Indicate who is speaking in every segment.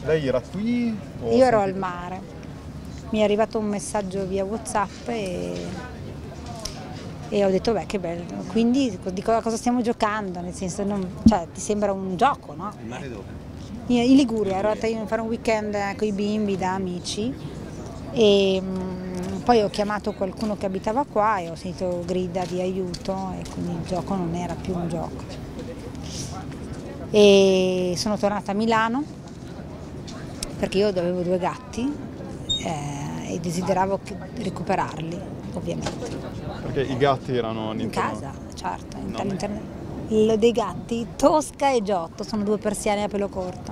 Speaker 1: Lei era qui?
Speaker 2: Io ero al mare, mi è arrivato un messaggio via WhatsApp e ho detto beh che bello, quindi di cosa stiamo giocando, nel senso cioè, ti sembra un gioco, no?
Speaker 3: Il mare dove?
Speaker 2: In Liguria, ero andata a fare un weekend con i bimbi da amici e poi ho chiamato qualcuno che abitava qua e ho sentito grida di aiuto e quindi il gioco non era più un gioco. E sono tornata a Milano perché io avevo 2 gatti e desideravo recuperarli, ovviamente.
Speaker 1: Perché i gatti erano
Speaker 2: In
Speaker 1: all'interno?
Speaker 2: casa, certo, all'interno. Dei gatti, Tosca e Giotto, sono 2 persiane a pelo corto.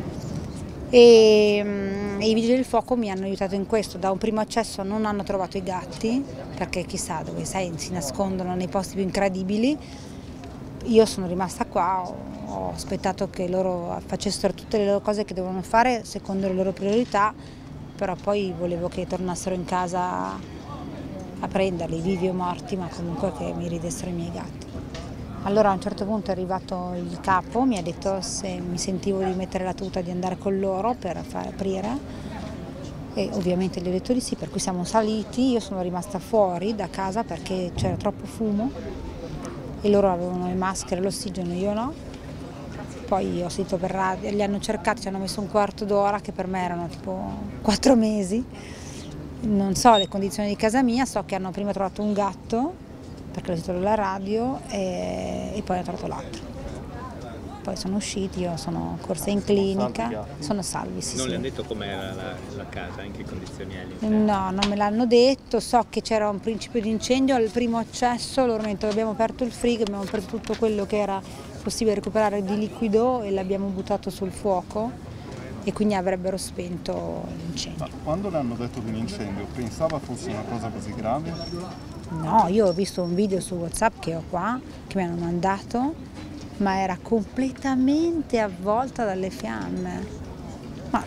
Speaker 2: E i vigili del fuoco mi hanno aiutato in questo. Da un primo accesso non hanno trovato i gatti, perché chissà dove si nascondono nei posti più incredibili. Io sono rimasta qua, ho aspettato che loro facessero tutte le loro cose che dovevano fare secondo le loro priorità, però poi volevo che tornassero in casa a prenderli, vivi o morti, ma comunque che mi ridessero i miei gatti. Allora a un certo punto è arrivato il capo, mi ha detto se mi sentivo di mettere la tuta di andare con loro per far aprire e ovviamente gli ho detto di sì, per cui siamo saliti, io sono rimasta fuori da casa perché c'era troppo fumo e loro avevano le maschere, l'ossigeno, io no. Poi ho sentito per radio, li hanno cercati, ci hanno messo un quarto d'ora che per me erano tipo 4 mesi. Non so le condizioni di casa mia, so che hanno prima trovato un gatto perché l'ho sentito dalla radio e poi ho trovato l'altro. Poi sono usciti, io sono corsa in clinica, sono salvi, sì.
Speaker 3: Non le hanno detto com'era la casa, in che condizioni è lì?
Speaker 2: No, non me l'hanno detto, so che c'era un principio di incendio al primo accesso, loro mi hanno detto abbiamo aperto il frigo, abbiamo preso tutto quello che era possibile recuperare di liquido e l'abbiamo buttato sul fuoco e quindi avrebbero spento l'incendio.
Speaker 1: Ma quando le hanno detto di un incendio, pensava fosse una cosa così grave?
Speaker 2: No, io ho visto un video su WhatsApp che ho qua, che mi hanno mandato, ma era completamente avvolta dalle fiamme. Ma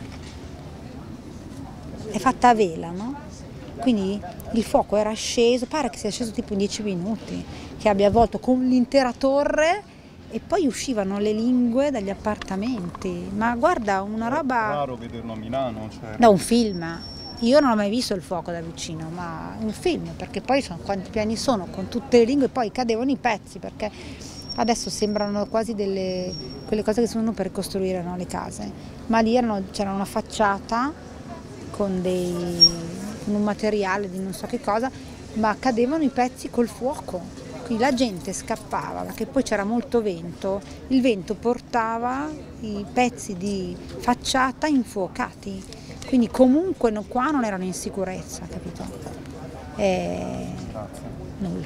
Speaker 2: è fatta a vela, no? Quindi il fuoco era sceso, pare che sia sceso tipo in 10 minuti, che abbia avvolto con l'intera torre e poi uscivano le lingue dagli appartamenti. Ma guarda, una roba...
Speaker 1: È raro vederlo a Milano, cioè...
Speaker 2: Da un film. Io non ho mai visto il fuoco da vicino, ma un film, perché poi sono quanti piani sono, con tutte le lingue, poi cadevano i pezzi, perché adesso sembrano quasi quelle cose che sono per costruire, no, le case. Ma lì c'era una facciata con un materiale di non so che cosa, ma cadevano i pezzi col fuoco. Quindi la gente scappava, perché poi c'era molto vento, il vento portava i pezzi di facciata infuocati. Quindi comunque qua non erano in sicurezza, capito? Nulla.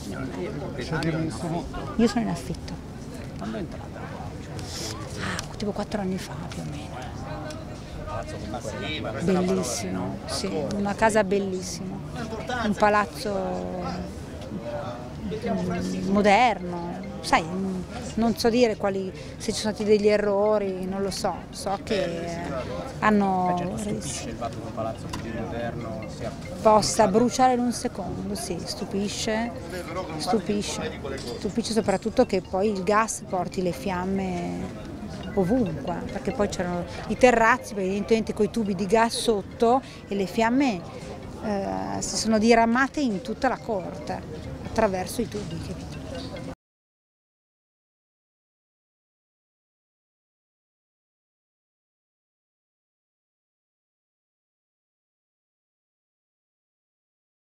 Speaker 2: Io sono in affitto.
Speaker 3: Quando è entrata?
Speaker 2: Tipo 4 anni fa più o meno. Bellissimo, sì, una casa bellissima. Un palazzo moderno, sai, non so dire se ci sono stati degli errori, non lo so, so che hanno...
Speaker 3: Stupisce il fatto che un palazzo così moderno sia...
Speaker 2: possa bruciare in un secondo, sì, stupisce soprattutto che poi il gas porti le fiamme ovunque, perché poi c'erano i terrazzi, evidentemente con i tubi di gas sotto e le fiamme si sono diramate in tutta la corte attraverso i tubi.